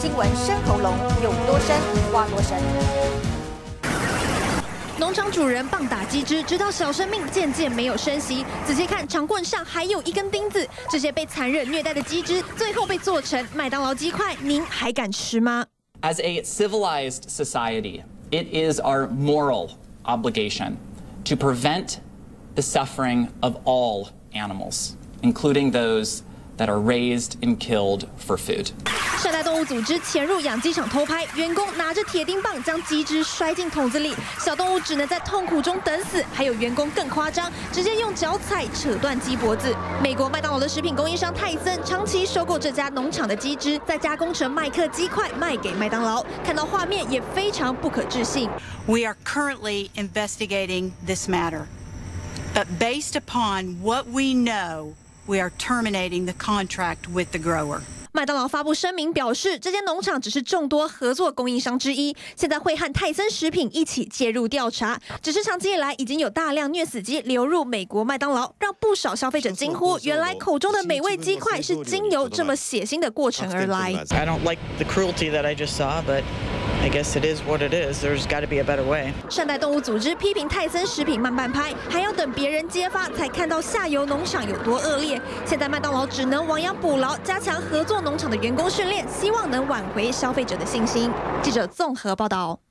新闻深喉咙，有多深挖多深。 农场主人棒打鸡只，直到小生命渐渐没有声息。仔细看，长棍上还有一根钉子。这些被残忍虐待的鸡只，最后被做成麦当劳鸡块，您还敢吃吗？ As a civilized society, it is our moral obligation to prevent the suffering of all animals, including those that are raised and killed for food. 善待动物组织潜入养鸡场偷拍，员工拿着铁钉棒将鸡只摔进桶子里，小动物只能在痛苦中等死。还有员工更夸张，直接用脚踩扯断鸡脖子。美国麦当劳的食品供应商泰森长期收购这家农场的鸡只，再加工成麦克鸡块卖给麦当劳。看到画面也非常不可置信。 We are currently investigating this matter, but based upon what we know, we are terminating the contract with the grower. 麦当劳发布声明表示，这间农场只是众多合作供应商之一，现在会和泰森食品一起介入调查。只是长期以来，已经有大量虐死鸡流入美国麦当劳，让不少消费者惊呼：原来口中的美味鸡块是经由这么血腥的过程而来。 I don't like the cruelty that I just saw, but I guess it is what it is. There's got to be a better way. 善待动物组织批评泰森食品慢半拍，还要等别人揭发才看到下游农场有多恶劣。现在麦当劳只能亡羊补牢，加强合作农场的员工训练，希望能挽回消费者的信心。记者综合报道。